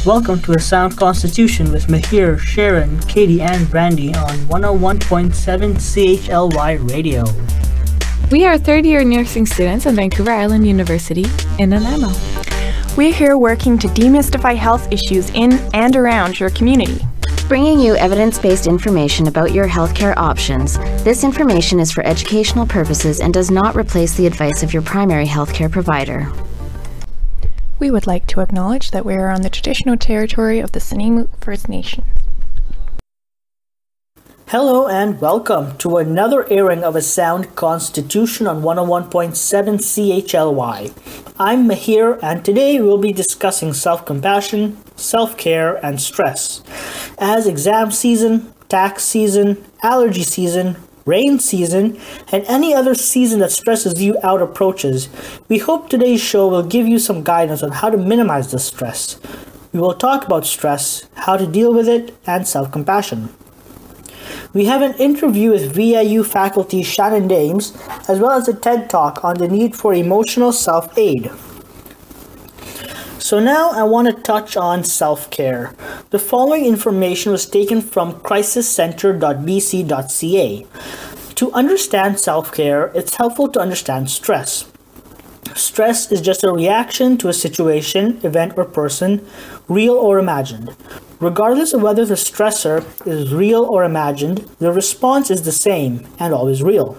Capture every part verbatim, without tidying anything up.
Welcome to A Sound Constitution with Mahir, Sharon, Katie, and Brandy on one oh one point seven C H L Y Radio. We are third-year nursing students at Vancouver Island University in Nanaimo. We're here working to demystify health issues in and around your community. Bringing you evidence-based information about your healthcare options. This information is for educational purposes and does not replace the advice of your primary healthcare provider. We would like to acknowledge that we are on the traditional territory of the Snuneymuxw First Nation. Hello and welcome to another airing of A Sound Constitution on one oh one point seven C H L Y. I'm Mahir, and today we'll be discussing self-compassion, self-care, and stress. As exam season, tax season, allergy season, rain season, and any other season that stresses you out approaches, we hope today's show will give you some guidance on how to minimize the stress. We will talk about stress, how to deal with it, and self-compassion. We have an interview with V I U faculty Shannon Dames, as well as a TED Talk on the need for emotional self-aid. So now I want to touch on self-care. The following information was taken from crisis center dot b c dot c a. To understand self-care, it's helpful to understand stress. Stress is just a reaction to a situation, event, or person, real or imagined. Regardless of whether the stressor is real or imagined, the response is the same and always real.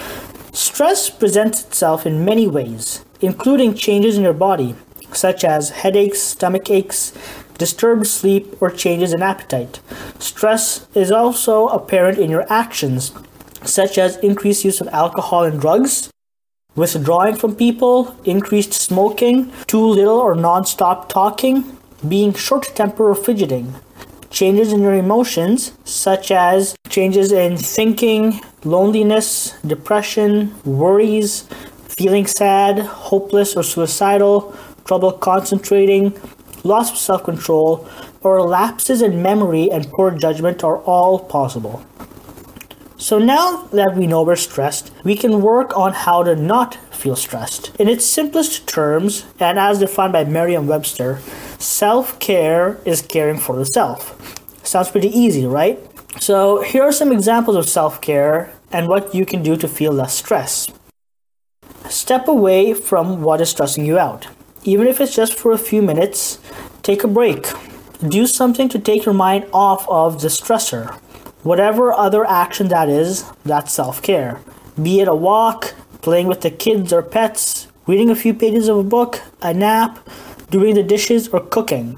Stress presents itself in many ways, including changes in your body, such as headaches, stomach aches, disturbed sleep, or changes in appetite. Stress is also apparent in your actions, such as increased use of alcohol and drugs, withdrawing from people, increased smoking, too little or non-stop talking, being short-tempered or fidgeting. Changes in your emotions, such as changes in thinking, loneliness, depression, worries, feeling sad, hopeless or suicidal, trouble concentrating, loss of self-control, or lapses in memory and poor judgment are all possible. So now that we know we're stressed, we can work on how to not feel stressed. In its simplest terms, and as defined by Merriam-Webster, self-care is caring for the self. Sounds pretty easy, right? So here are some examples of self-care and what you can do to feel less stress. Step away from what is stressing you out. Even if it's just for a few minutes, take a break. Do something to take your mind off of the stressor. Whatever other action that is, that's self-care. Be it a walk, playing with the kids or pets, reading a few pages of a book, a nap, doing the dishes, or cooking.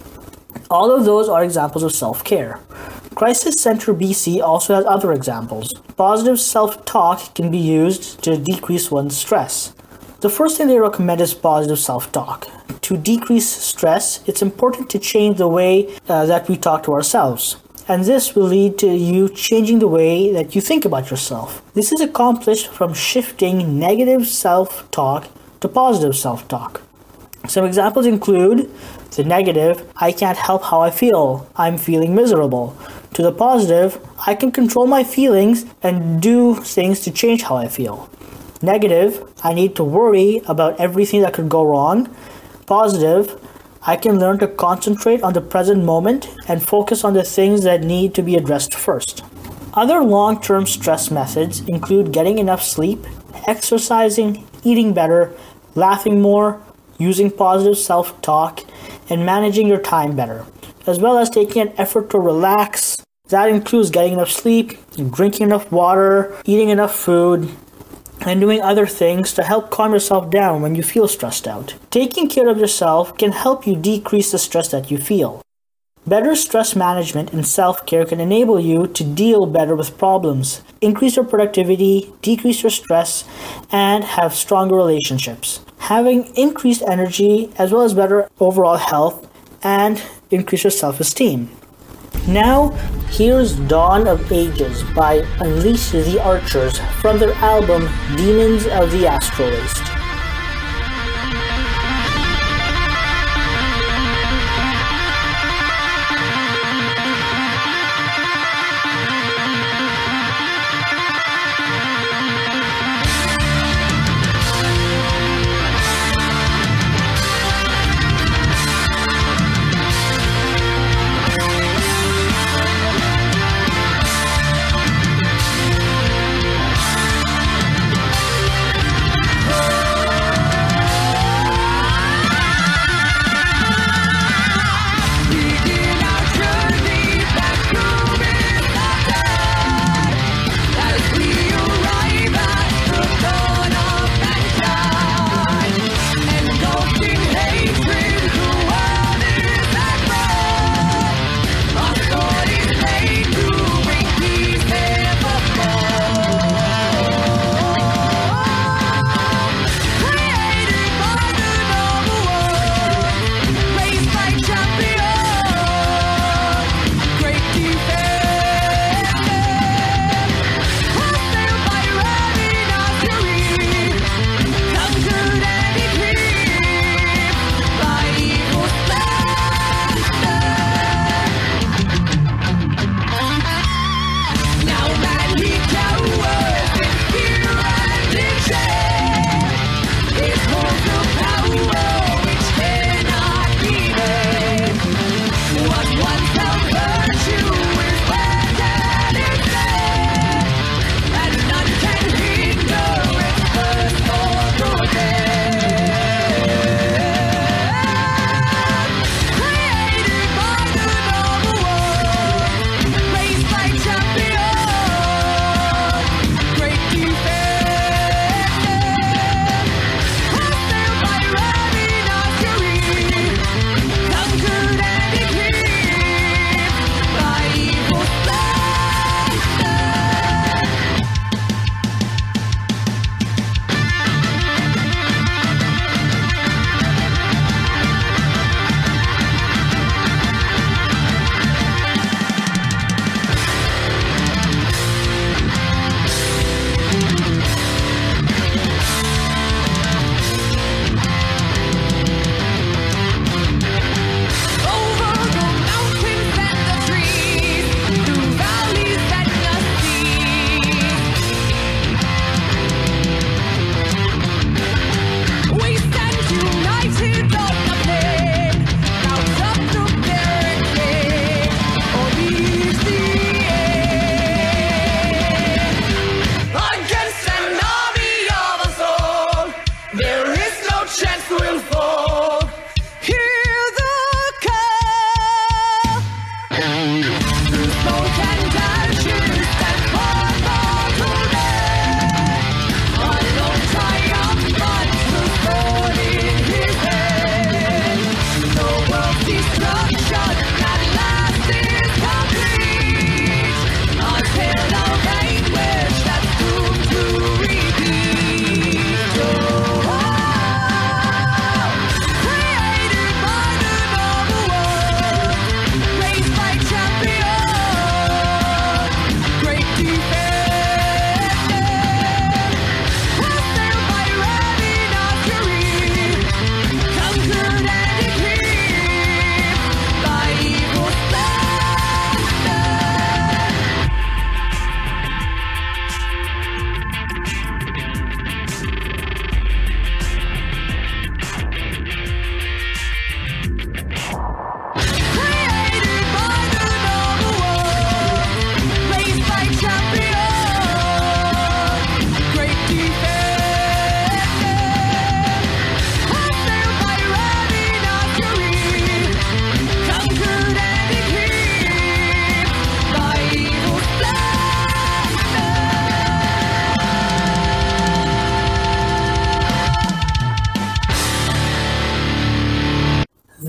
All of those are examples of self-care. Crisis Center B C also has other examples. Positive self-talk can be used to decrease one's stress. The first thing they recommend is positive self-talk. To decrease stress, it's important to change the way uh, that we talk to ourselves. And this will lead to you changing the way that you think about yourself. This is accomplished from shifting negative self-talk to positive self-talk. Some examples include the negative, I can't help how I feel, I'm feeling miserable. To the positive, I can control my feelings and do things to change how I feel. Negative, I need to worry about everything that could go wrong. Positive, I can learn to concentrate on the present moment and focus on the things that need to be addressed first. Other long-term stress methods include getting enough sleep, exercising, eating better, laughing more, using positive self-talk, and managing your time better, as well as taking an effort to relax. That includes getting enough sleep, drinking enough water, eating enough food, and doing other things to help calm yourself down when you feel stressed out. Taking care of yourself can help you decrease the stress that you feel. Better stress management and self-care can enable you to deal better with problems, increase your productivity, decrease your stress, and have stronger relationships. Having increased energy as well as better overall health and increase your self-esteem. Now, here's Dawn of Ages by Unleash the Archers from their album Demons of the Astral Waste.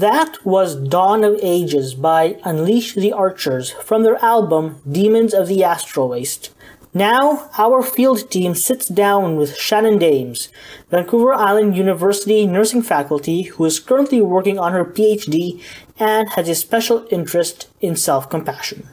That was Dawn of Ages by Unleash the Archers from their album Demons of the Astral Waste. Now, our field team sits down with Shannon Dames, Vancouver Island University nursing faculty who is currently working on her PhD and has a special interest in self-compassion.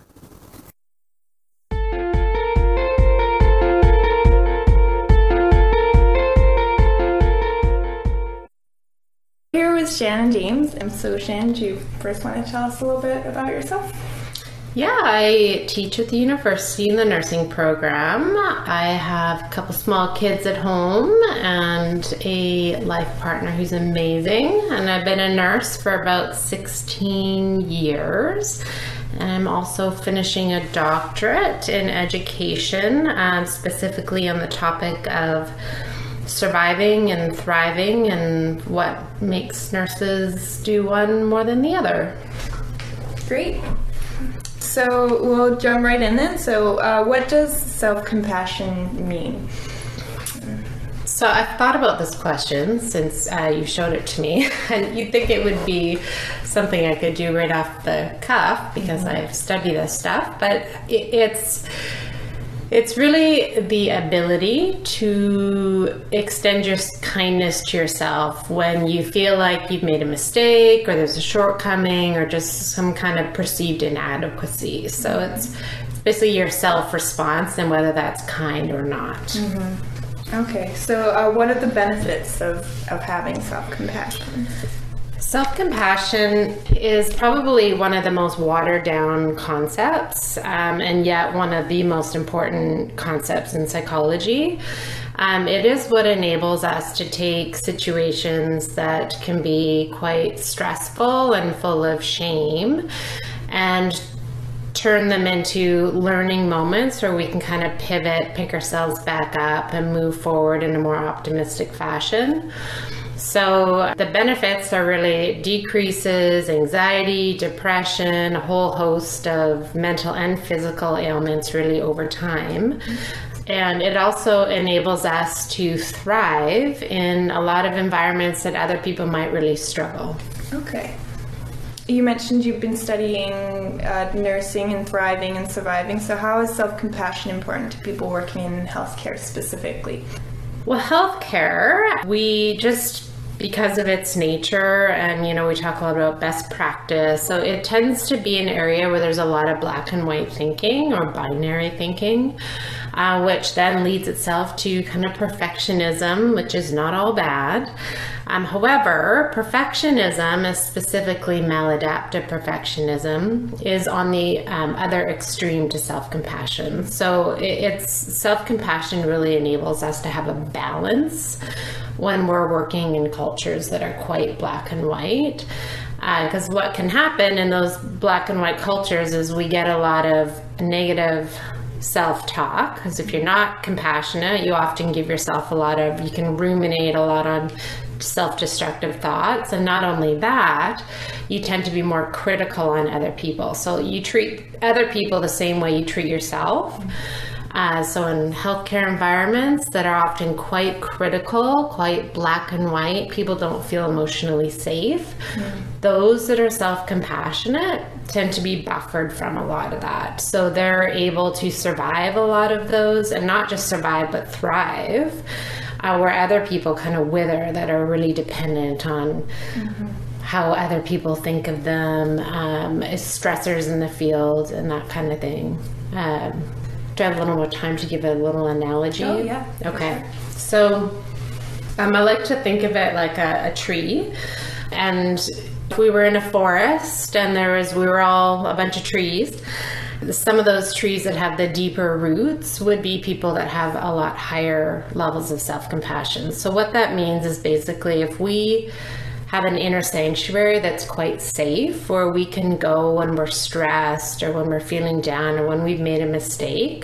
Here with Shannon Dames, and so Shannon, do you first want to tell us a little bit about yourself? Yeah, I teach at the university in the nursing program. I have a couple small kids at home and a life partner who's amazing. And I've been a nurse for about sixteen years. And I'm also finishing a doctorate in education, um, specifically on the topic of surviving and thriving and what makes nurses do one more than the other. Great. So we'll jump right in then. So uh, what does self-compassion mean? So I've thought about this question since uh, you showed it to me, and you'd think it would be something I could do right off the cuff because mm-hmm. I've studied this stuff, but it, it's It's really the ability to extend your kindness to yourself when you feel like you've made a mistake or there's a shortcoming or just some kind of perceived inadequacy. So it's, it's basically your self-response and whether that's kind or not. Mm-hmm. Okay, so uh, what are the benefits of, of having self-compassion? Self-compassion is probably one of the most watered down concepts, um, and yet one of the most important concepts in psychology. Um, it is what enables us to take situations that can be quite stressful and full of shame and turn them into learning moments where we can kind of pivot, pick ourselves back up, and move forward in a more optimistic fashion. So the benefits are really decreases anxiety, depression, a whole host of mental and physical ailments really over time. And it also enables us to thrive in a lot of environments that other people might really struggle. Okay. You mentioned you've been studying uh, nursing and thriving and surviving. So how is self-compassion important to people working in healthcare specifically? Well, healthcare, we just, because of its nature, and you know, we talk a lot about best practice, so it tends to be an area where there's a lot of black and white thinking or binary thinking, uh, which then leads itself to kind of perfectionism, which is not all bad. Um, however, perfectionism, is specifically maladaptive perfectionism, is on the um, other extreme to self-compassion. So it, it's self-compassion really enables us to have a balance when we're working in cultures that are quite black and white. Because uh, what can happen in those black and white cultures is we get a lot of negative self-talk, because if you're not compassionate, you often give yourself a lot of, you can ruminate a lot on self-destructive thoughts. And not only that, you tend to be more critical on other people. So you treat other people the same way you treat yourself. Uh, so in healthcare environments that are often quite critical, quite black and white, people don't feel emotionally safe. Mm. Those that are self-compassionate tend to be buffered from a lot of that. So they're able to survive a lot of those, and not just survive, but thrive, uh, where other people kind of wither, that are really dependent on mm-hmm. how other people think of them, um, as stressors in the field and that kind of thing. Um, Do I have a little more time to give a little analogy? Oh, yeah. Okay. So um, I like to think of it like a, a tree. And if we were in a forest and there was, we were all a bunch of trees, some of those trees that have the deeper roots would be people that have a lot higher levels of self-compassion. So what that means is basically if we have an inner sanctuary that's quite safe, where we can go when we're stressed or when we're feeling down or when we've made a mistake,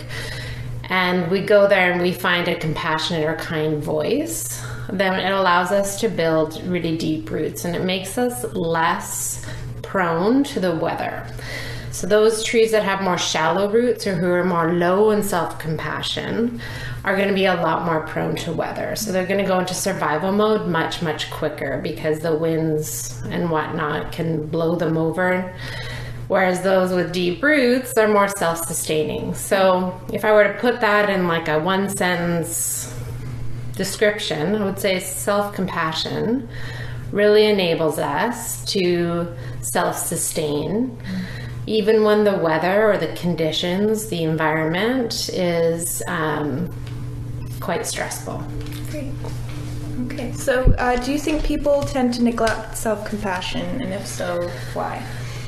and we go there and we find a compassionate or kind voice, then it allows us to build really deep roots, and it makes us less prone to the weather. So those trees that have more shallow roots or who are more low in self-compassion are going to be a lot more prone to weather. So they're going to go into survival mode much, much quicker because the winds and whatnot can blow them over. Whereas those with deep roots are more self-sustaining. So if I were to put that in like a one sentence description, I would say self-compassion really enables us to self-sustain even when the weather or the conditions, the environment is um, quite stressful. Great. Okay, so uh, do you think people tend to neglect self-compassion, and if so, why?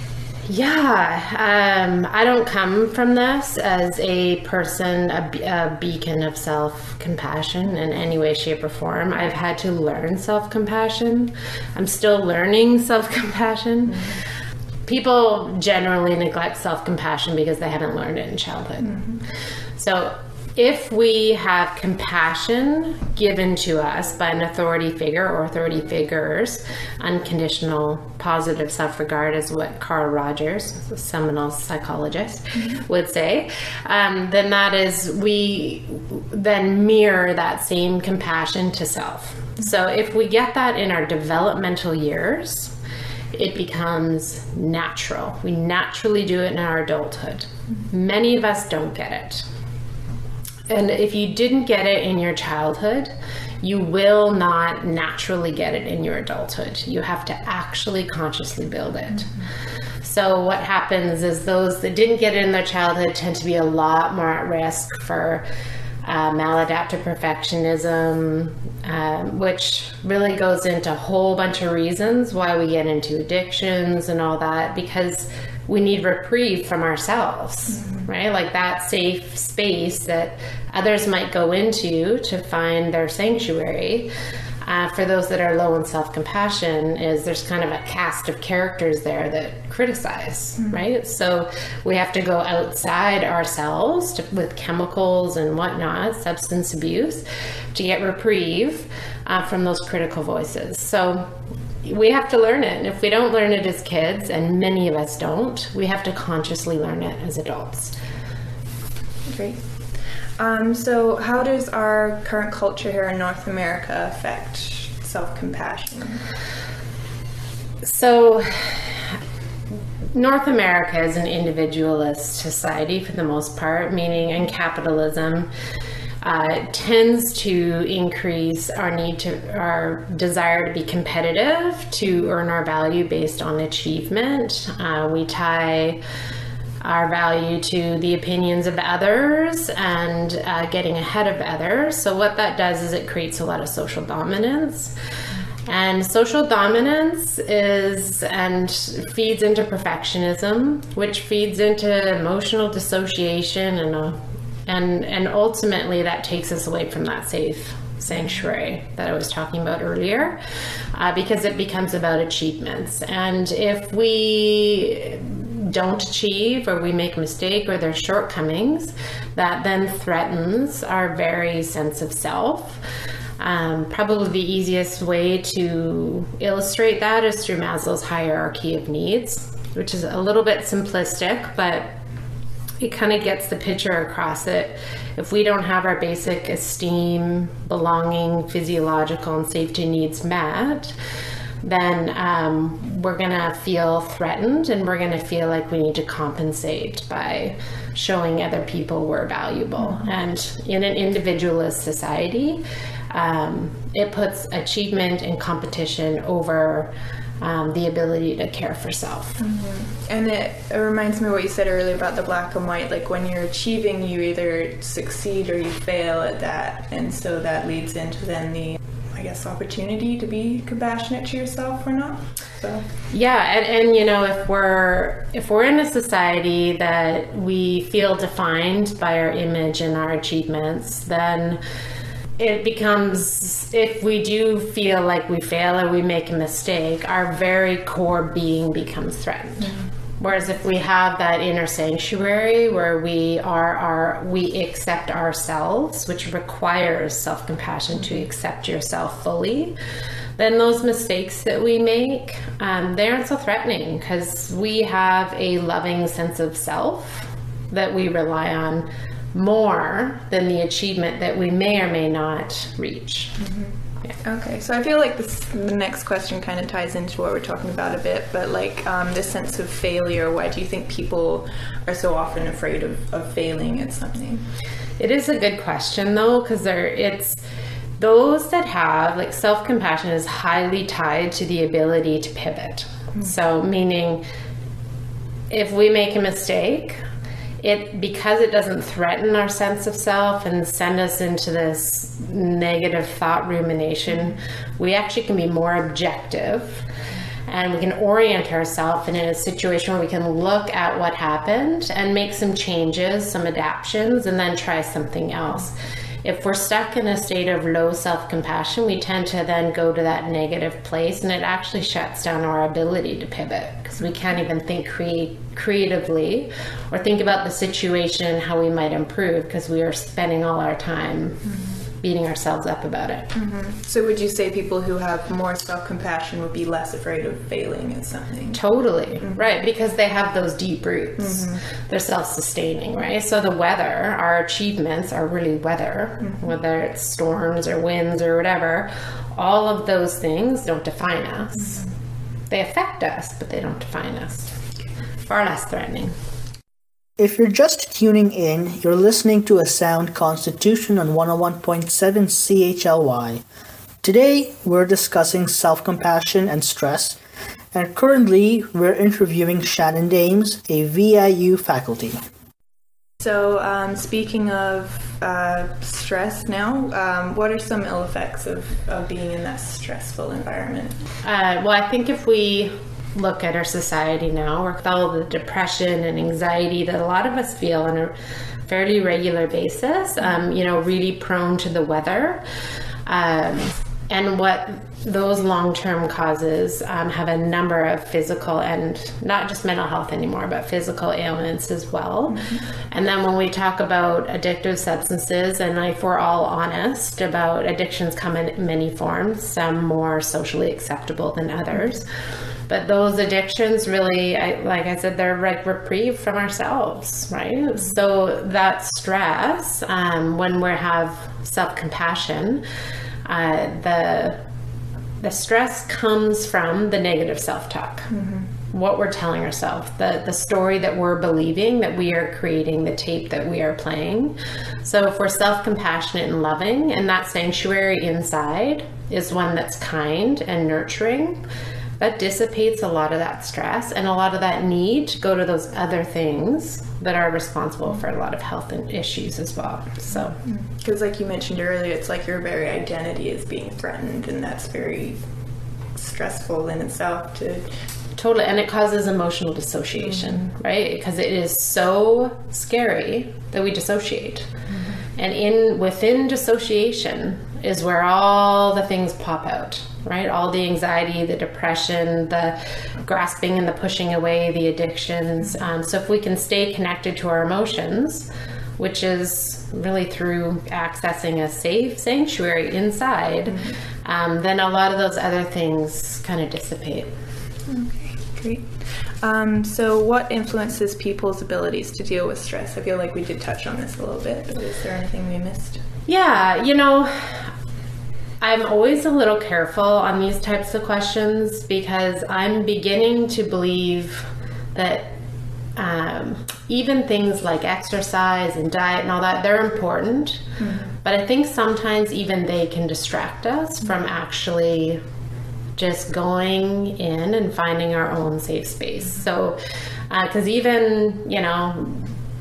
Yeah, um, I don't come from this as a person, a, be- a beacon of self-compassion in any way, shape, or form. I've had to learn self-compassion. I'm still learning self-compassion. Mm-hmm. People generally neglect self-compassion because they haven't learned it in childhood. Mm-hmm. So if we have compassion given to us by an authority figure or authority figures, unconditional positive self-regard is what Carl Rogers, a seminal psychologist, mm-hmm. would say, um, then that is, we then mirror that same compassion to self. Mm-hmm. So if we get that in our developmental years, it becomes natural. We naturally do it in our adulthood. Mm-hmm. Many of us don't get it. And if you didn't get it in your childhood, you will not naturally get it in your adulthood. You have to actually consciously build it. Mm-hmm. So what happens is those that didn't get it in their childhood tend to be a lot more at risk for uh, maladaptive perfectionism, um, which really goes into a whole bunch of reasons why we get into addictions and all that, because we need reprieve from ourselves, mm-hmm. right? Like that safe space that others might go into to find their sanctuary. Uh, for those that are low in self-compassion, is there's kind of a cast of characters there that criticize, mm-hmm. right? So we have to go outside ourselves to, with chemicals and whatnot, substance abuse, to get reprieve uh, from those critical voices. So we have to learn it. And if we don't learn it as kids, and many of us don't, we have to consciously learn it as adults. Great. Um, so how does our current culture here in North America affect self-compassion? So North America is an individualist society for the most part, meaning in capitalism, Uh, tends to increase our need to, our desire to be competitive, to earn our value based on achievement. Uh, we tie our value to the opinions of others and uh, getting ahead of others. So what that does is it creates a lot of social dominance. And social dominance is and feeds into perfectionism, which feeds into emotional dissociation and a And and ultimately that takes us away from that safe sanctuary that I was talking about earlier, uh, because it becomes about achievements. And if we don't achieve, or we make a mistake, or there's shortcomings, that then threatens our very sense of self. Um, probably the easiest way to illustrate that is through Maslow's hierarchy of needs, which is a little bit simplistic, but it kind of gets the picture across it. If we don't have our basic esteem, belonging, physiological, and safety needs met, then um, we're gonna feel threatened, and we're gonna feel like we need to compensate by showing other people we're valuable. Mm-hmm. And in an individualist society, um, it puts achievement and competition over Um, the ability to care for self. Mm-hmm. And it, it reminds me of what you said earlier about the black and white. Like when you're achieving, you either succeed or you fail at that. And so that leads into then the, I guess, opportunity to be compassionate to yourself or not. So yeah, and, and you know, if we're if we're in a society that we feel defined by our image and our achievements, then it becomes, if we do feel like we fail or we make a mistake, our very core being becomes threatened. Mm-hmm. Whereas if we have that inner sanctuary where we are our, we accept ourselves, which requires self-compassion, mm-hmm. to accept yourself fully, then those mistakes that we make, um, they aren't so threatening because we have a loving sense of self that we rely on more than the achievement that we may or may not reach. Mm-hmm. Yeah. Okay, so I feel like this, the next question kind of ties into what we're talking about a bit, but like um, this sense of failure, why do you think people are so often afraid of, of failing at something? It is a good question though, because there it's those that have like self-compassion is highly tied to the ability to pivot. Mm-hmm. So meaning if we make a mistake, it because it doesn't threaten our sense of self and send us into this negative thought rumination, we actually can be more objective and we can orient ourselves in a situation where we can look at what happened and make some changes, some adaptions, and then try something else. If we're stuck in a state of low self-compassion, we tend to then go to that negative place, and it actually shuts down our ability to pivot because we can't even think create, creatively or think about the situation and how we might improve because we are spending all our time mm-hmm. beating ourselves up about it. Mm-hmm. So would you say people who have more self-compassion would be less afraid of failing at something? Totally, mm-hmm. right, because they have those deep roots. Mm-hmm. They're self-sustaining, right? So the weather, our achievements are really weather, mm-hmm. whether it's storms or winds or whatever, all of those things don't define us. Mm-hmm. They affect us, but they don't define us. Far less threatening. If you're just tuning in, you're listening to A Sound Constitution on one oh one point seven C H L Y. Today, we're discussing self-compassion and stress, and currently, we're interviewing Shannon Dames, a V I U faculty. So, um, speaking of uh, stress now, um, what are some ill effects of, of being in that stressful environment? Uh, well, I think if we look at our society now, with all the depression and anxiety that a lot of us feel on a fairly regular basis, um, you know, really prone to the weather, um, and what those long-term causes um, have a number of physical and not just mental health anymore, but physical ailments as well. Mm-hmm. And then when we talk about addictive substances, and if we're all honest about addictions come in many forms, some more socially acceptable than others. But those addictions really, I, like I said, they're like reprieve from ourselves, right? So that stress, um, when we have self-compassion, uh, the the stress comes from the negative self-talk. Mm-hmm. What we're telling ourselves, the, the story that we're believing, that we are creating, the tape that we are playing. So if we're self-compassionate and loving, and that sanctuary inside is one that's kind and nurturing, that dissipates a lot of that stress and a lot of that need to go to those other things that are responsible for a lot of health issues as well. So, because like you mentioned earlier, it's like your very identity is being threatened, and that's very stressful in itself to totally, and it causes emotional dissociation, mm-hmm. right? Because it is so scary that we dissociate. Mm-hmm. And in within dissociation is where all the things pop out, right? All the anxiety, the depression, the grasping and the pushing away, the addictions. Um, so if we can stay connected to our emotions, which is really through accessing a safe sanctuary inside, mm-hmm. um, then a lot of those other things kind of dissipate. Okay, great. Um, so what influences people's abilities to deal with stress? I feel like we did touch on this a little bit, but is there anything we missed? Yeah, you know, I'm always a little careful on these types of questions because I'm beginning to believe that um, even things like exercise and diet and all that, they're important. Mm-hmm. But I think sometimes even they can distract us from actually just going in and finding our own safe space. So, because uh, even, you know,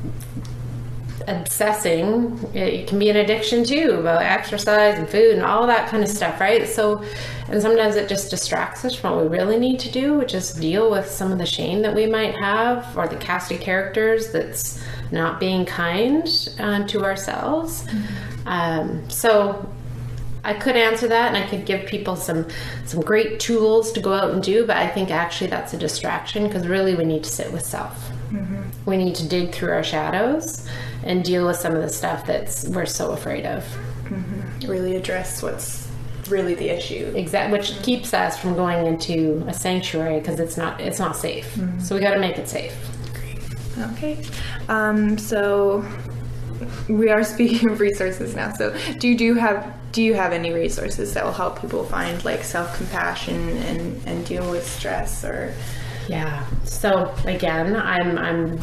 obsessing, it can be an addiction too, about exercise and food and all that kind of stuff, right? So, and sometimes it just distracts us from what we really need to do, which is deal with some of the shame that we might have, or the cast of characters that's not being kind uh, to ourselves. Mm-hmm. Um, so I could answer that, and I could give people some some great tools to go out and do, but I think actually that's a distraction, because really we need to sit with self. Mm-hmm. We need to dig through our shadows and deal with some of the stuff that's we're so afraid of. Mm-hmm. Really address what's really the issue. Exactly, which keeps us from going into a sanctuary because it's not it's not safe. Mm-hmm. So we got to make it safe. Okay, um, so we are speaking of resources now. So do you do have do you have any resources that will help people find like self-compassion and, and deal with stress or? Yeah. So again, I'm I'm.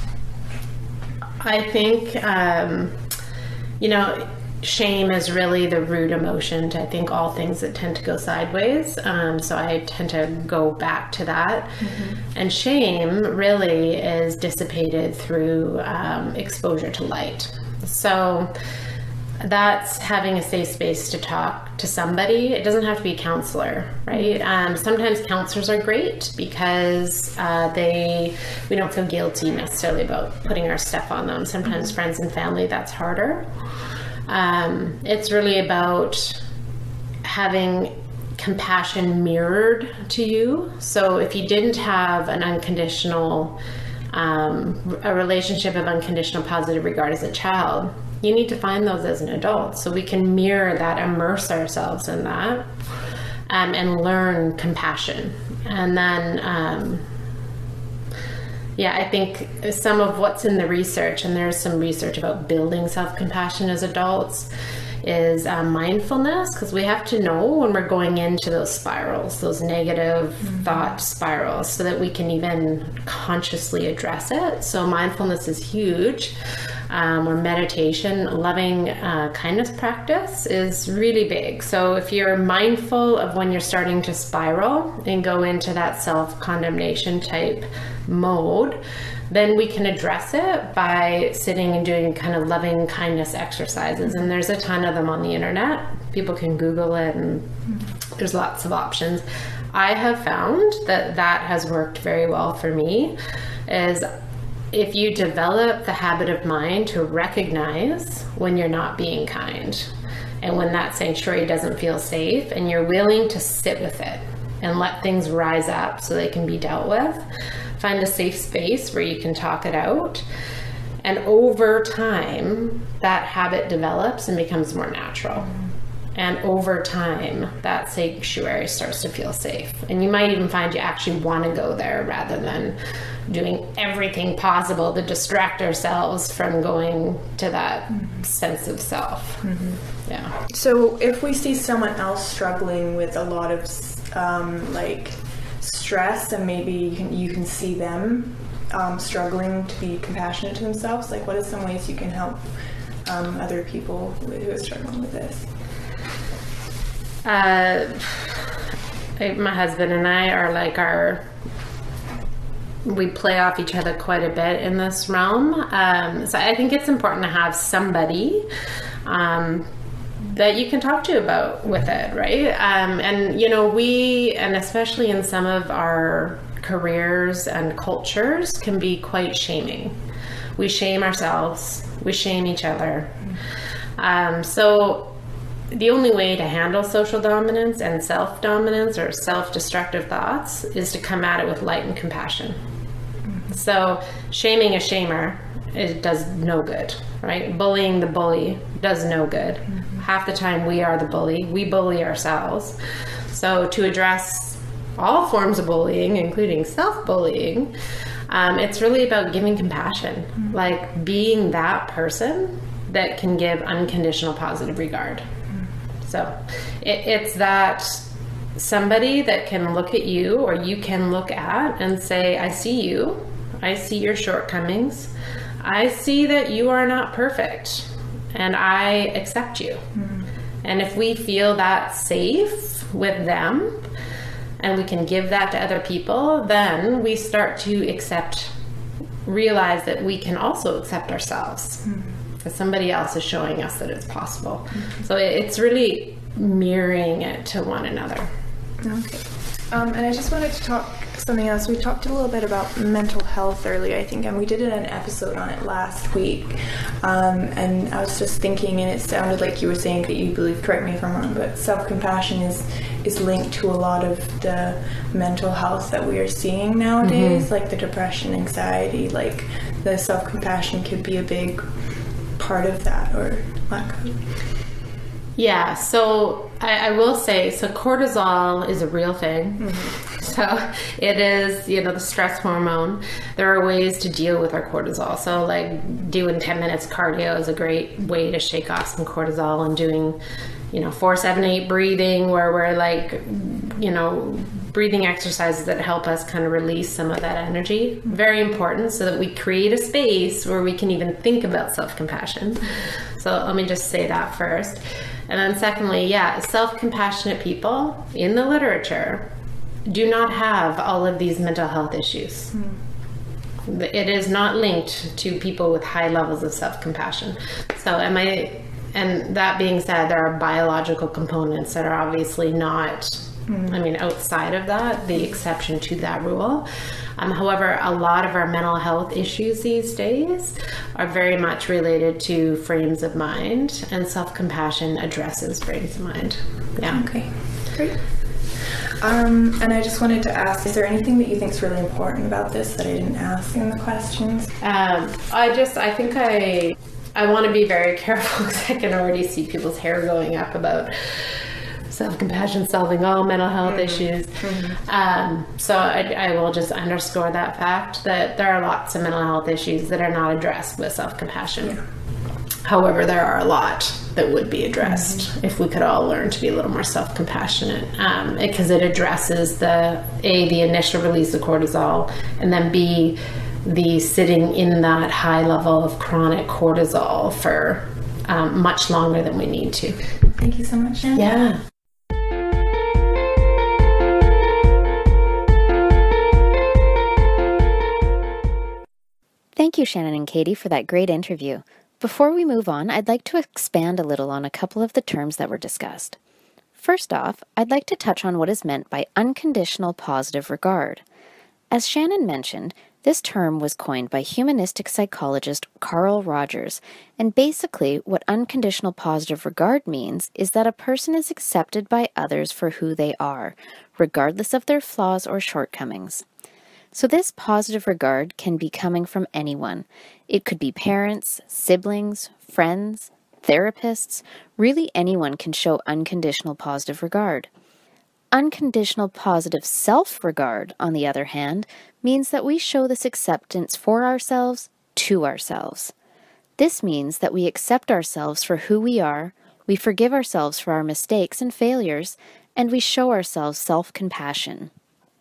I think um, you know. Shame is really the root emotion to, I think, all things that tend to go sideways. Um, so I tend to go back to that. Mm-hmm. And shame really is dissipated through um, exposure to light. So that's having a safe space to talk to somebody. It doesn't have to be a counselor, right? Um, sometimes counselors are great because uh, they we don't feel guilty necessarily about putting our stuff on them. Sometimes mm-hmm. friends and family, that's harder. Um, it's really about having compassion mirrored to you. So if you didn't have an unconditional, um, a relationship of unconditional positive regard as a child, you need to find those as an adult so we can mirror that, immerse ourselves in that, um, and learn compassion. And then, um, yeah, I think some of what's in the research, and there's some research about building self-compassion as adults, is um, mindfulness, because we have to know when we're going into those spirals, those negative mm-hmm. thought spirals, so that we can even consciously address it. So mindfulness is huge. Um, or meditation, loving uh, kindness practice is really big. So if you're mindful of when you're starting to spiral and go into that self-condemnation type mode, then we can address it by sitting and doing kind of loving kindness exercises. And there's a ton of them on the internet. People can Google it, and there's lots of options. I have found that that has worked very well for me, is if you develop the habit of mind to recognize when you're not being kind and when that sanctuary doesn't feel safe, and you're willing to sit with it and let things rise up so they can be dealt with, find a safe space where you can talk it out. And over time, that habit develops and becomes more natural. And over time, that sanctuary starts to feel safe. And you might even find you actually want to go there rather than doing everything possible to distract ourselves from going to that mm-hmm. sense of self. Mm-hmm. Yeah. So if we see someone else struggling with a lot of um, like stress, and maybe you can, you can see them um, struggling to be compassionate to themselves, like what are some ways you can help um, other people who are struggling with this? Uh, my husband and I are like our, we play off each other quite a bit in this realm. Um, so I think it's important to have somebody um, that you can talk to about with it, right? Um, and, you know, we, and especially in some of our careers and cultures, can be quite shaming. We shame ourselves, we shame each other. Um, so the only way to handle social dominance and self-dominance or self-destructive thoughts is to come at it with light and compassion. So shaming a shamer, it does no good, right? Bullying the bully does no good. Mm-hmm. Half the time we are the bully. We bully ourselves. So to address all forms of bullying, including self-bullying, um, it's really about giving compassion, mm-hmm. like being that person that can give unconditional positive regard. So it, it's that somebody that can look at you, or you can look at and say, I see you. I see your shortcomings. I see that you are not perfect, and I accept you. Mm-hmm. And if we feel that safe with them, and we can give that to other people, then we start to accept, realize that we can also accept ourselves. Mm-hmm. Because somebody else is showing us that it's possible. Mm-hmm. So it's really mirroring it to one another. Okay. Um, and I just wanted to talk something else. We talked a little bit about mental health earlier, I think, and we did an episode on it last week. Um, and I was just thinking, and it sounded like you were saying that you believe, correct me if I'm wrong, but self-compassion is, is linked to a lot of the mental health that we are seeing nowadays, mm-hmm. like the depression, anxiety, like the self-compassion could be a big part of that, or lack of. Yeah, so I, I will say, so cortisol is a real thing. Mm-hmm. So it is, you know, the stress hormone. There are ways to deal with our cortisol. So like doing ten minutes cardio is a great way to shake off some cortisol, and doing, you know, four, seven, eight breathing, where we're like, you know, breathing exercises that help us kind of release some of that energy. Very important, so that we create a space where we can even think about self-compassion. So let me just say that first. And then secondly, yeah, self-compassionate people in the literature do not have all of these mental health issues. Mm. It is not linked to people with high levels of self-compassion. So am I, and that being said, there are biological components that are obviously not, mm. I mean, outside of that, the exception to that rule. Um, however, a lot of our mental health issues these days are very much related to frames of mind, and self-compassion addresses frames of mind. Yeah. Okay, great. Um, and I just wanted to ask, is there anything that you think is really important about this that I didn't ask in the questions? Um, I just, I think I, I want to be very careful, because I can already see people's hair going up about self-compassion solving all mental health mm-hmm. issues. Mm-hmm. Um, so I, I will just underscore that fact that there are lots of mental health issues that are not addressed with self-compassion. Yeah. However, there are a lot that would be addressed mm-hmm. if we could all learn to be a little more self-compassionate, um, because it addresses the A, the initial release of cortisol, and then B, the sitting in that high level of chronic cortisol for um, much longer than we need to. Thank you so much, Shannon. Yeah. Thank you, Shannon and Katie, for that great interview. Before we move on, I'd like to expand a little on a couple of the terms that were discussed. First off, I'd like to touch on what is meant by unconditional positive regard. As Shannon mentioned, this term was coined by humanistic psychologist Carl Rogers, and basically what unconditional positive regard means is that a person is accepted by others for who they are, regardless of their flaws or shortcomings. So this positive regard can be coming from anyone. It could be parents, siblings, friends, therapists. Really anyone can show unconditional positive regard. Unconditional positive self-regard, on the other hand, means that we show this acceptance for ourselves to ourselves. This means that we accept ourselves for who we are, we forgive ourselves for our mistakes and failures, and we show ourselves self-compassion.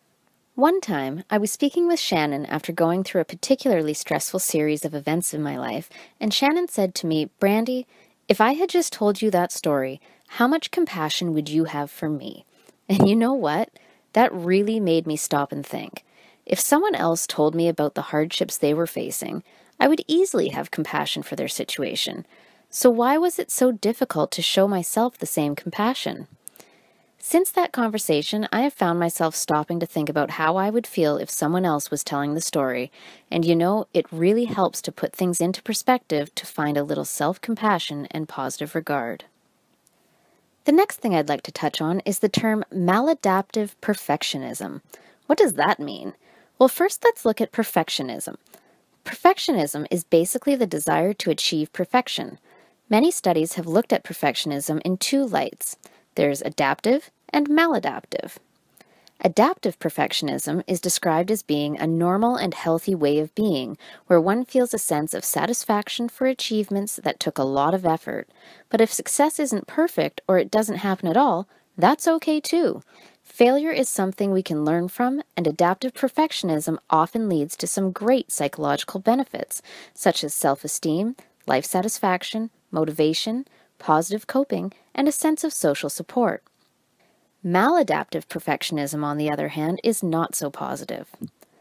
One time, I was speaking with Shannon after going through a particularly stressful series of events in my life, and Shannon said to me, "Brandy, if I had just told you that story, how much compassion would you have for me?" And you know what? That really made me stop and think. If someone else told me about the hardships they were facing, I would easily have compassion for their situation. So why was it so difficult to show myself the same compassion? Since that conversation, I have found myself stopping to think about how I would feel if someone else was telling the story, and you know, it really helps to put things into perspective to find a little self-compassion and positive regard. The next thing I'd like to touch on is the term maladaptive perfectionism. What does that mean? Well, first let's look at perfectionism. Perfectionism is basically the desire to achieve perfection. Many studies have looked at perfectionism in two lights. There's adaptive and maladaptive. Adaptive perfectionism is described as being a normal and healthy way of being, where one feels a sense of satisfaction for achievements that took a lot of effort. But if success isn't perfect or it doesn't happen at all, that's okay too. Failure is something we can learn from, and adaptive perfectionism often leads to some great psychological benefits, such as self-esteem, life satisfaction, motivation, positive coping, and a sense of social support. Maladaptive perfectionism, on the other hand, is not so positive.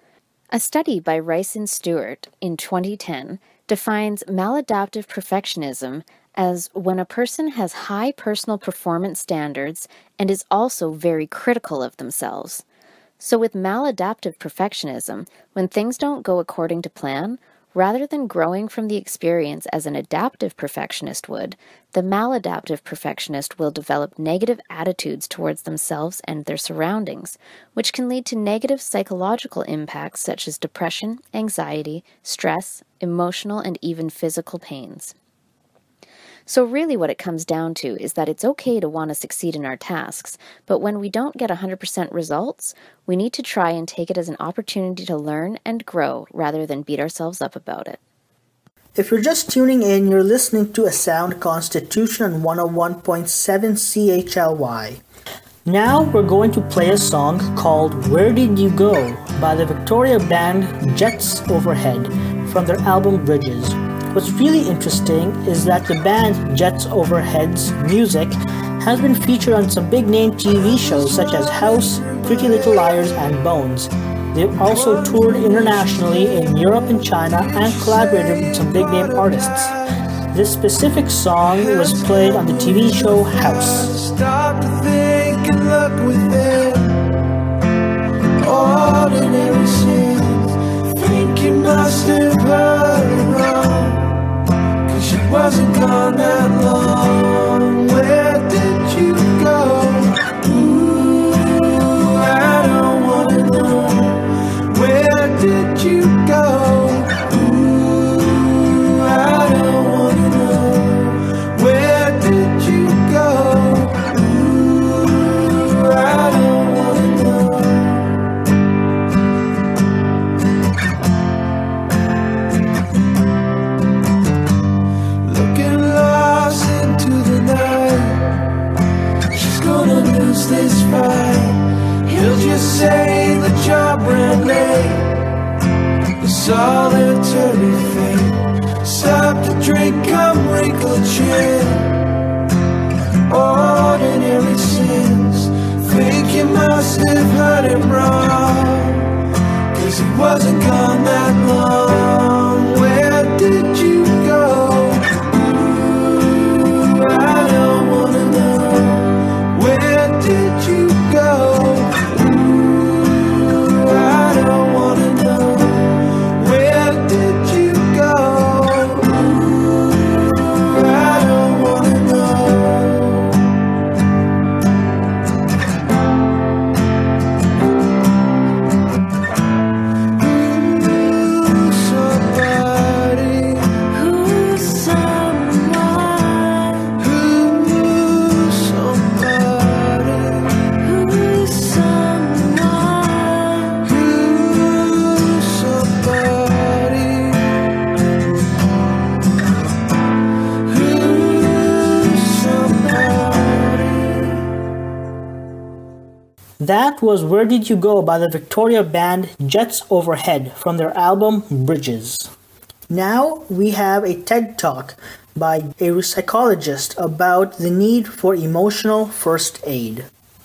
A study by Rice and Stewart in twenty ten defines maladaptive perfectionism as when a person has high personal performance standards and is also very critical of themselves. So with maladaptive perfectionism, when things don't go according to plan, rather than growing from the experience as an adaptive perfectionist would, the maladaptive perfectionist will develop negative attitudes towards themselves and their surroundings, which can lead to negative psychological impacts such as depression, anxiety, stress, emotional, and even physical pains. So really what it comes down to is that it's okay to want to succeed in our tasks, but when we don't get one hundred percent results, we need to try and take it as an opportunity to learn and grow rather than beat ourselves up about it. If you're just tuning in, you're listening to A Sound Constitution on one oh one point seven C H L Y. Now we're going to play a song called Where Did You Go by the Victoria band Jets Overhead from their album Bridges. What's really interesting is that the band Jets Overhead's music has been featured on some big-name T V shows such as House, Pretty Little Liars, and Bones. They've also toured internationally in Europe and China and collaborated with some big-name artists. This specific song was played on the T V show House. Stop to think and look within. Ordinary sins. Think you must have heard it wrong, 'cause she wasn't gone that long. Where did you go? Ooh, I don't wanna know. Where did you go? Ooh, I don't wanna know. Where did you go? Ooh, I don't wanna know. Looking lost into the night. She's gonna lose this fight. He'll just say the job ran late. The solitary fate. Stop to drink, come wrinkle a chin. Ordinary sins. Think you must have heard him wrong, 'cause he wasn't gone that long. Where did you go? Ooh, I don't wanna know. Where did you go? That was Where Did You Go by the Victoria band Jets Overhead from their album Bridges. Now we have a TED Talk by a psychologist about the need for emotional first aid.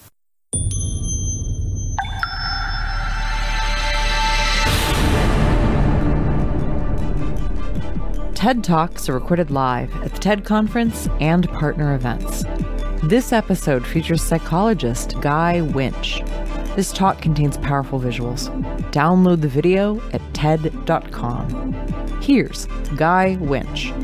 TED Talks are recorded live at the TED Conference and partner events. This episode features psychologist Guy Winch. This talk contains powerful visuals. Download the video at ted dot com. Here's Guy Winch.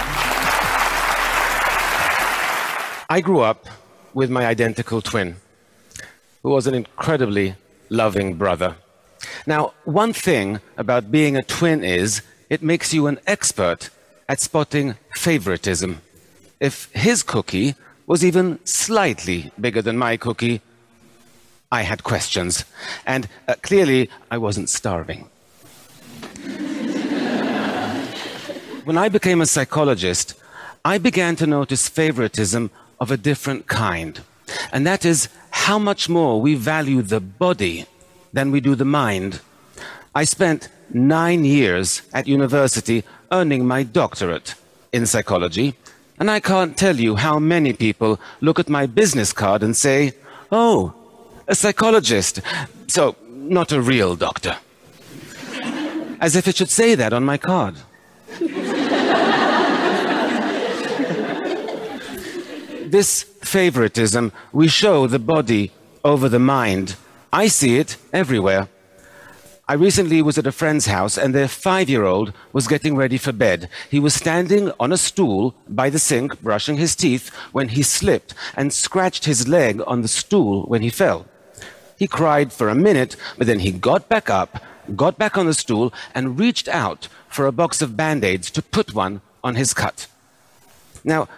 I grew up with my identical twin, who was an incredibly loving brother. Now, one thing about being a twin is it makes you an expert at spotting favoritism. If his cookie was even slightly bigger than my cookie, I had questions. And uh, clearly, I wasn't starving. When I became a psychologist, I began to notice favoritism of a different kind. And that is how much more we value the body than we do the mind. I spent nine years at university earning my doctorate in psychology. And I can't tell you how many people look at my business card and say, "Oh, a psychologist, so not a real doctor." As if it should say that on my card. This favoritism, we show the body over the mind. I see it everywhere. I recently was at a friend's house and their five-year-old was getting ready for bed. He was standing on a stool by the sink brushing his teeth when he slipped and scratched his leg on the stool when he fell. He cried for a minute, but then he got back up, got back on the stool and reached out for a box of Band-Aids to put one on his cut. Now,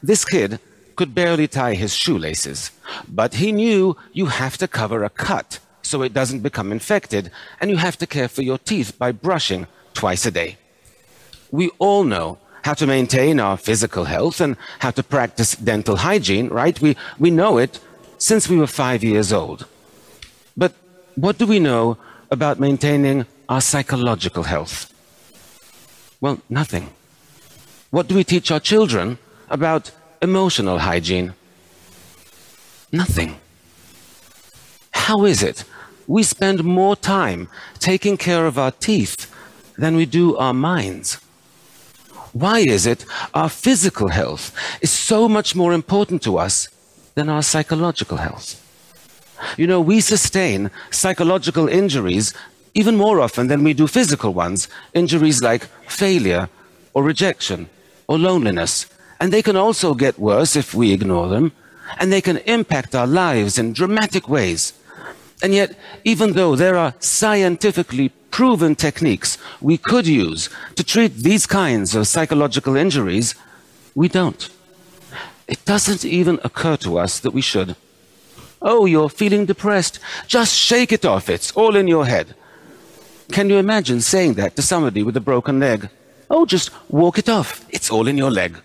this kid could barely tie his shoelaces, but he knew you have to cover a cut so it doesn't become infected, and you have to care for your teeth by brushing twice a day. We all know how to maintain our physical health and how to practice dental hygiene, right? We, we know it since we were five years old. But what do we know about maintaining our psychological health? Well, nothing. What do we teach our children about emotional hygiene? Nothing. How is it we spend more time taking care of our teeth than we do our minds? Why is it our physical health is so much more important to us than our psychological health? You know, we sustain psychological injuries even more often than we do physical ones, injuries like failure or rejection or loneliness. And they can also get worse if we ignore them, and they can impact our lives in dramatic ways. And yet, even though there are scientifically proven techniques we could use to treat these kinds of psychological injuries, we don't. It doesn't even occur to us that we should. Oh, you're feeling depressed. Just shake it off. It's all in your head. Can you imagine saying that to somebody with a broken leg? Oh, just walk it off. It's all in your leg.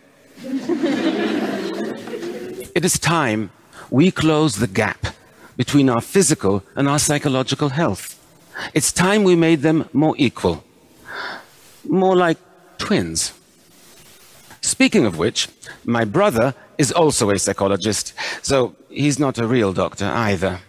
It is time we close the gap between our physical and our psychological health. It's time we made them more equal, more like twins. Speaking of which, my brother is also a psychologist, so he's not a real doctor either.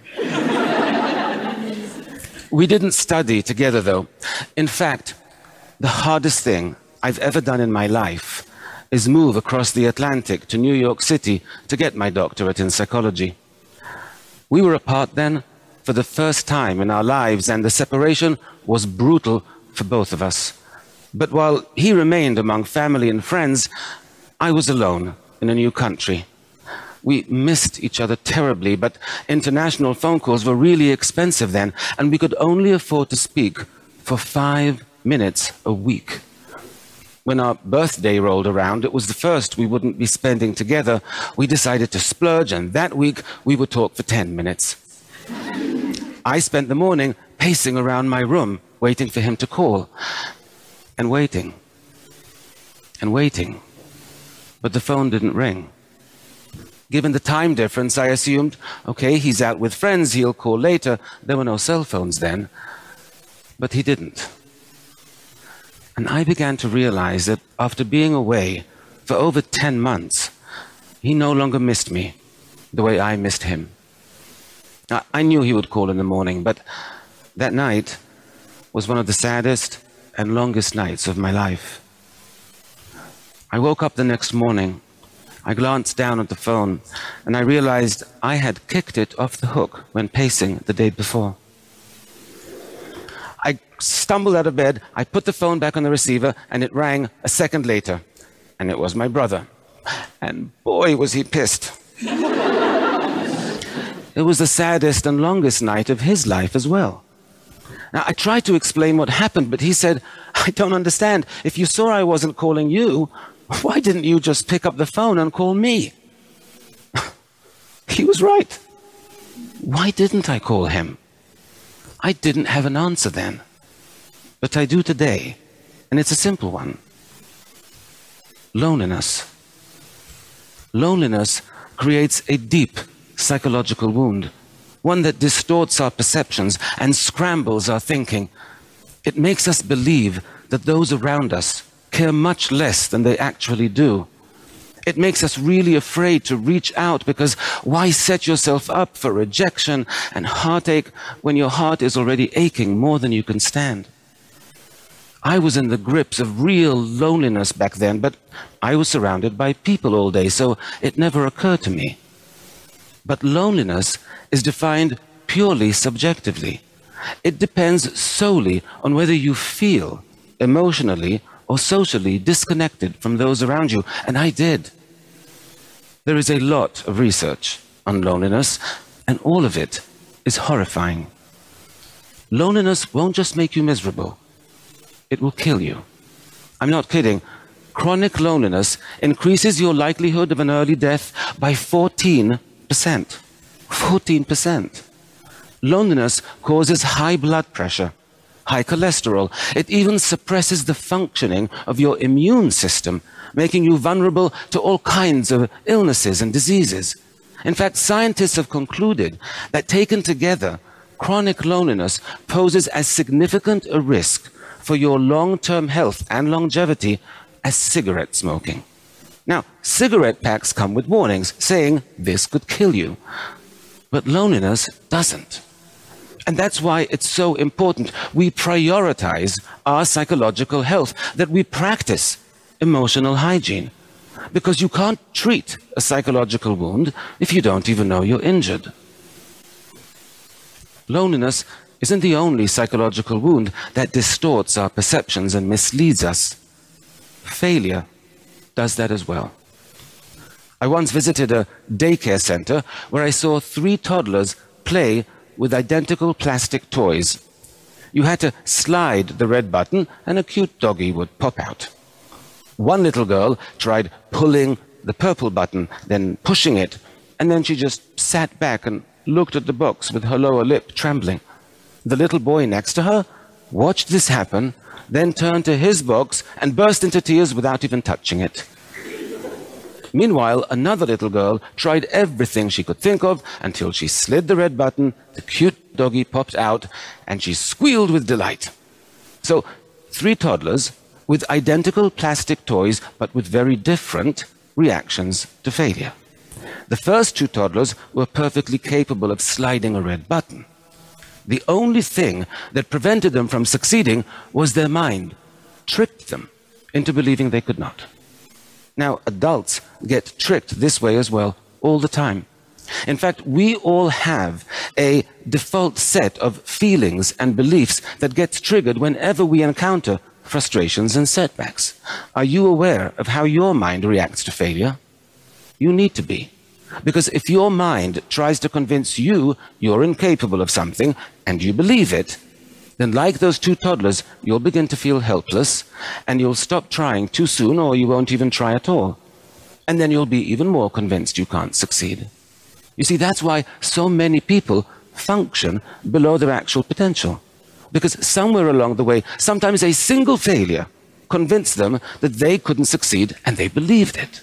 We didn't study together, though. In fact, the hardest thing I've ever done in my life is move across the Atlantic to New York City to get my doctorate in psychology. We were apart then for the first time in our lives, and the separation was brutal for both of us. But while he remained among family and friends, I was alone in a new country. We missed each other terribly, but international phone calls were really expensive then, and we could only afford to speak for five minutes a week. When our birthday rolled around, it was the first we wouldn't be spending together. We decided to splurge, and that week we would talk for ten minutes. I spent the morning pacing around my room, waiting for him to call, and waiting, and waiting. But the phone didn't ring. Given the time difference, I assumed, okay, he's out with friends, he'll call later. There were no cell phones then. But he didn't. And I began to realize that after being away for over ten months, he no longer missed me the way I missed him. I, I knew he would call in the morning, but that night was one of the saddest and longest nights of my life. I woke up the next morning. I glanced down at the phone, and I realized I had kicked it off the hook when pacing the day before. I stumbled out of bed, I put the phone back on the receiver, and it rang a second later. And it was my brother. And boy, was he pissed. It was the saddest and longest night of his life as well. Now, I tried to explain what happened, but he said, I don't understand. If you saw I wasn't calling you, why didn't you just pick up the phone and call me? He was right. Why didn't I call him? I didn't have an answer then. But I do today, and it's a simple one. Loneliness. Loneliness creates a deep psychological wound, one that distorts our perceptions and scrambles our thinking. It makes us believe that those around us care much less than they actually do. It makes us really afraid to reach out, because why set yourself up for rejection and heartache when your heart is already aching more than you can stand? I was in the grips of real loneliness back then, but I was surrounded by people all day, so it never occurred to me. But loneliness is defined purely subjectively. It depends solely on whether you feel emotionally or socially disconnected from those around you, and I did. There is a lot of research on loneliness, and all of it is horrifying. Loneliness won't just make you miserable, it will kill you. I'm not kidding. chronic loneliness increases your likelihood of an early death by fourteen percent. fourteen percent. Loneliness causes high blood pressure, high cholesterol. It even suppresses the functioning of your immune system, making you vulnerable to all kinds of illnesses and diseases. In fact, scientists have concluded that taken together, chronic loneliness poses as significant a risk for your long-term health and longevity as cigarette smoking. Now, cigarette packs come with warnings saying this could kill you, but loneliness doesn't. And that's why it's so important we prioritize our psychological health, that we practice emotional hygiene. Because you can't treat a psychological wound if you don't even know you're injured. Loneliness isn't the only psychological wound that distorts our perceptions and misleads us. Failure does that as well. I once visited a daycare center where I saw three toddlers play with identical plastic toys. You had to slide the red button and a cute doggy would pop out. One little girl tried pulling the purple button, then pushing it, and then she just sat back and looked at the box with her lower lip trembling. The little boy next to her watched this happen, then turned to his box and burst into tears without even touching it. Meanwhile, another little girl tried everything she could think of until she slid the red button, the cute doggy popped out, and she squealed with delight. So, three toddlers with identical plastic toys, but with very different reactions to failure. The first two toddlers were perfectly capable of sliding a red button. The only thing that prevented them from succeeding was their mind tricked them into believing they could not. Now, adults get tricked this way as well all the time. In fact, we all have a default set of feelings and beliefs that gets triggered whenever we encounter frustrations and setbacks. Are you aware of how your mind reacts to failure? You need to be. Because if your mind tries to convince you you're incapable of something and you believe it, then like those two toddlers, you'll begin to feel helpless and you'll stop trying too soon, or you won't even try at all. And then you'll be even more convinced you can't succeed. You see, that's why so many people function below their actual potential. Because somewhere along the way, sometimes a single failure convinced them that they couldn't succeed, and they believed it.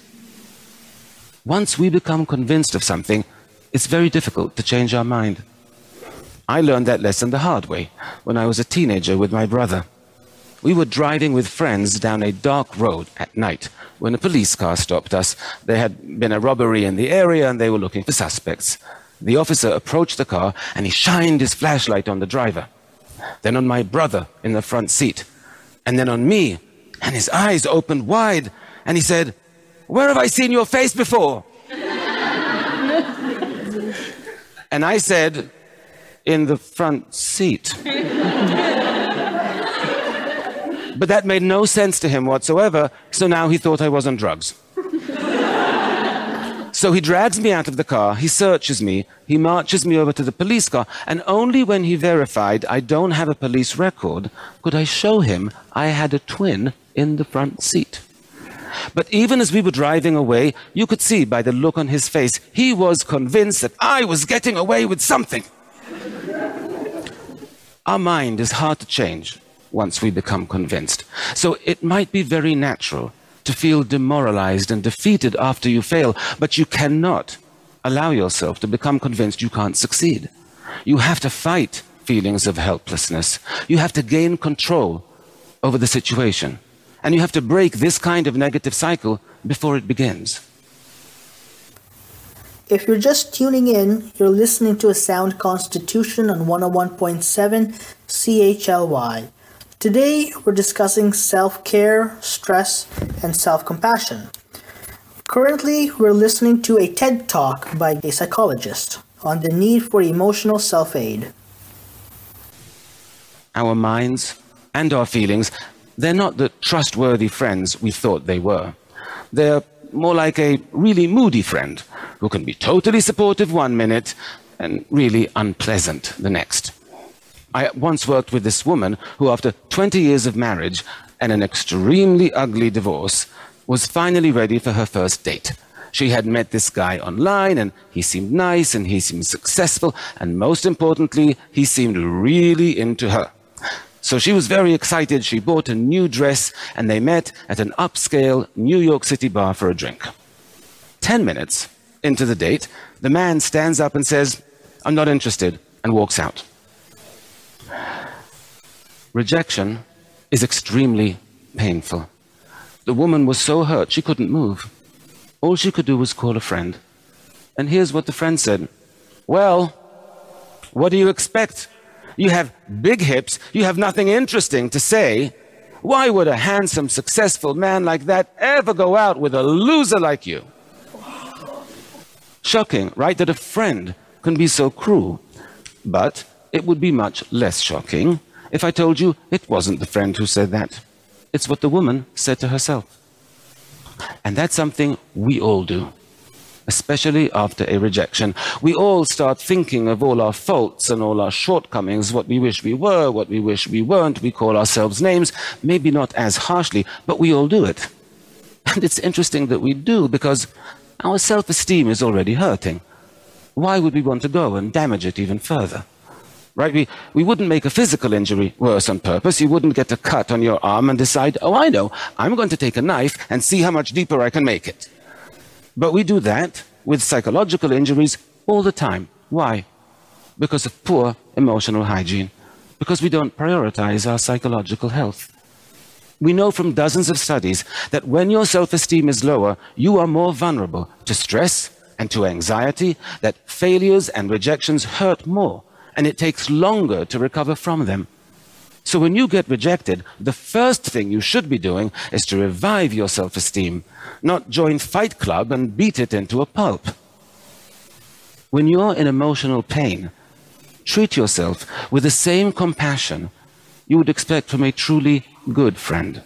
Once we become convinced of something, it's very difficult to change our mind. I learned that lesson the hard way when I was a teenager with my brother. We were driving with friends down a dark road at night when a police car stopped us. There had been a robbery in the area and they were looking for suspects. The officer approached the car and he shined his flashlight on the driver, then on my brother in the front seat, and then on me, and his eyes opened wide and he said, "Where have I seen your face before?" And I said, "In the front seat." But that made no sense to him whatsoever, so now he thought I was on drugs. So he drags me out of the car, he searches me, he marches me over to the police car, and only when he verified I don't have a police record could I show him I had a twin in the front seat. But even as we were driving away, you could see by the look on his face, he was convinced that I was getting away with something. Our mind is hard to change once we become convinced. So it might be very natural to feel demoralized and defeated after you fail, but you cannot allow yourself to become convinced you can't succeed. You have to fight feelings of helplessness. You have to gain control over the situation. And you have to break this kind of negative cycle before it begins. If you're just tuning in, you're listening to A Sound Constitution on one oh one point seven C H L Y. Today, we're discussing self-care, stress, and self-compassion. Currently, we're listening to a TED Talk by a psychologist on the need for emotional self-aid. Our minds and our feelings, they're not the trustworthy friends we thought they were. They're more like a really moody friend who can be totally supportive one minute and really unpleasant the next. I once worked with this woman who, after twenty years of marriage, and an extremely ugly divorce, was finally ready for her first date. She had met this guy online, and he seemed nice, and he seemed successful, and most importantly, he seemed really into her. So she was very excited. She bought a new dress, and they met at an upscale New York City bar for a drink. Ten minutes into the date, the man stands up and says, "I'm not interested," and walks out. Rejection is extremely painful. The woman was so hurt she couldn't move. All she could do was call a friend. And here's what the friend said. "Well, what do you expect? You have big hips, you have nothing interesting to say. Why would a handsome, successful man like that ever go out with a loser like you?" Shocking, right, that a friend can be so cruel. But it would be much less shocking if I told you it wasn't the friend who said that. It's what the woman said to herself. And that's something we all do, especially after a rejection. We all start thinking of all our faults and all our shortcomings, what we wish we were, what we wish we weren't. We call ourselves names, maybe not as harshly, but we all do it. And it's interesting that we do, because our self-esteem is already hurting. Why would we want to go and damage it even further? Right? We, we wouldn't make a physical injury worse on purpose. You wouldn't get a cut on your arm and decide, "Oh, I know, I'm going to take a knife and see how much deeper I can make it." But we do that with psychological injuries all the time. Why? Because of poor emotional hygiene. Because we don't prioritize our psychological health. We know from dozens of studies that when your self-esteem is lower, you are more vulnerable to stress and to anxiety, that failures and rejections hurt more, and it takes longer to recover from them. So when you get rejected, the first thing you should be doing is to revive your self-esteem, not join Fight Club and beat it into a pulp. When you're in emotional pain, treat yourself with the same compassion you would expect from a truly good friend.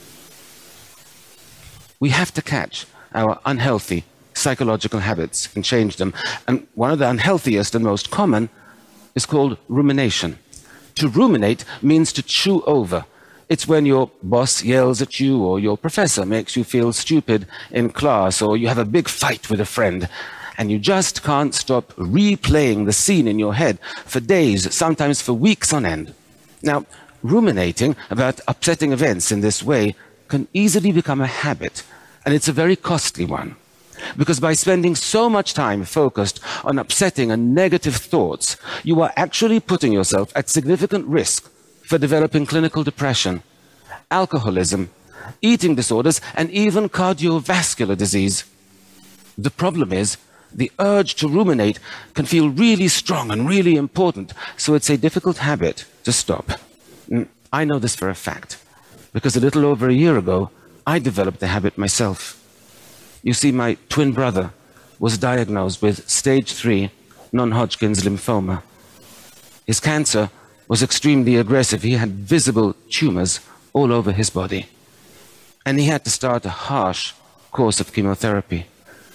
We have to catch our unhealthy psychological habits and change them. And one of the unhealthiest and most common is called rumination. To ruminate means to chew over. It's when your boss yells at you, or your professor makes you feel stupid in class, or you have a big fight with a friend, and you just can't stop replaying the scene in your head for days, sometimes for weeks on end. Now, ruminating about upsetting events in this way can easily become a habit, and it's a very costly one. Because by spending so much time focused on upsetting and negative thoughts, you are actually putting yourself at significant risk for developing clinical depression, alcoholism, eating disorders, and even cardiovascular disease. The problem is, the urge to ruminate can feel really strong and really important, so it's a difficult habit to stop. I know this for a fact, because a little over a year ago, I developed the habit myself. You see, my twin brother was diagnosed with stage three non-Hodgkin's lymphoma. His cancer was extremely aggressive. He had visible tumors all over his body. And he had to start a harsh course of chemotherapy.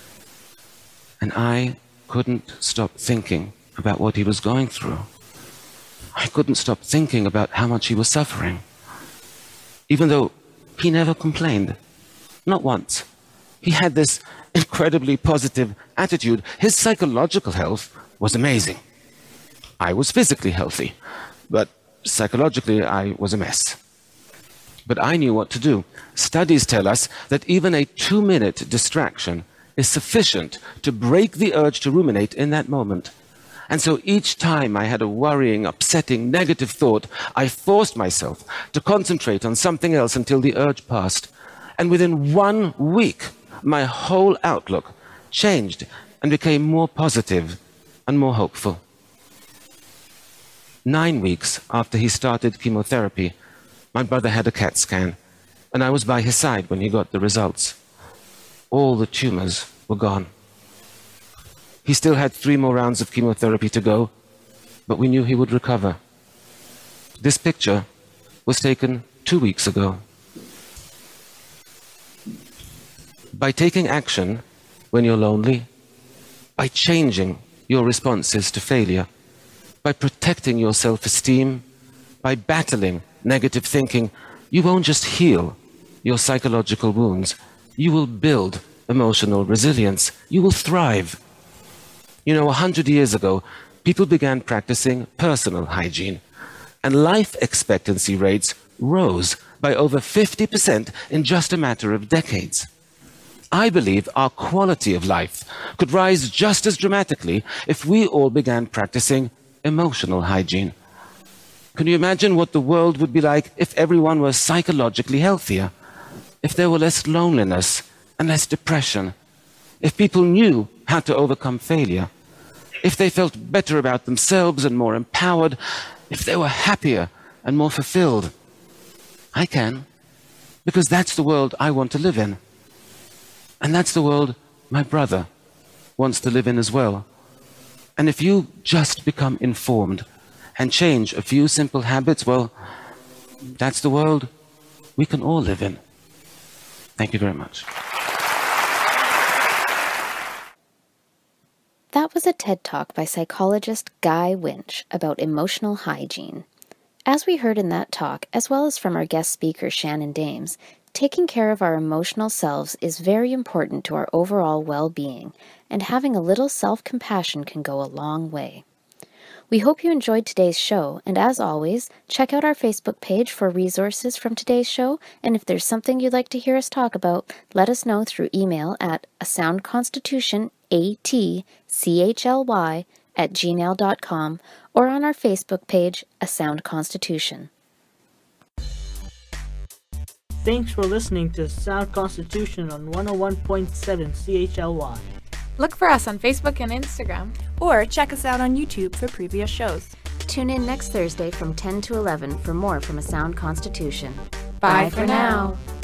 And I couldn't stop thinking about what he was going through. I couldn't stop thinking about how much he was suffering. Even though he never complained, not once. He had this incredibly positive attitude. His psychological health was amazing. I was physically healthy, but psychologically I was a mess. But I knew what to do. Studies tell us that even a two-minute distraction is sufficient to break the urge to ruminate in that moment. And so each time I had a worrying, upsetting, negative thought, I forced myself to concentrate on something else until the urge passed. And within one week, my whole outlook changed and became more positive and more hopeful. Nine weeks after he started chemotherapy, my brother had a CAT scan, and I was by his side when he got the results. All the tumors were gone. He still had three more rounds of chemotherapy to go, but we knew he would recover. This picture was taken two weeks ago. By taking action when you're lonely, by changing your responses to failure, by protecting your self-esteem, by battling negative thinking, you won't just heal your psychological wounds, you will build emotional resilience. You will thrive. You know, a hundred years ago, people began practicing personal hygiene, and life expectancy rates rose by over fifty percent in just a matter of decades. I believe our quality of life could rise just as dramatically if we all began practicing emotional hygiene. Can you imagine what the world would be like if everyone were psychologically healthier? If there were less loneliness and less depression? If people knew how to overcome failure? If they felt better about themselves and more empowered? If they were happier and more fulfilled? I can, because that's the world I want to live in. And that's the world my brother wants to live in as well. And if you just become informed and change a few simple habits, well, that's the world we can all live in. Thank you very much. That was a TED Talk by psychologist Guy Winch about emotional hygiene. As we heard in that talk, as well as from our guest speaker Shannon Dames, taking care of our emotional selves is very important to our overall well-being, and having a little self-compassion can go a long way. We hope you enjoyed today's show, and as always, check out our Facebook page for resources from today's show, and if there's something you'd like to hear us talk about, let us know through email at a sound constitution, A T C H L Y, at gmail dot com, or on our Facebook page, A Sound Constitution. Thanks for listening to Sound Constitution on one oh one point seven C H L Y. Look for us on Facebook and Instagram. Or check us out on YouTube for previous shows. Tune in next Thursday from ten to eleven for more from A Sound Constitution. Bye, Bye for now. now.